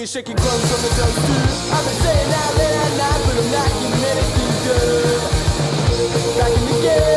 you're shaking crumbs from the toaster. I've been saying that late at night, but I'm not getting anything good. Back in the game.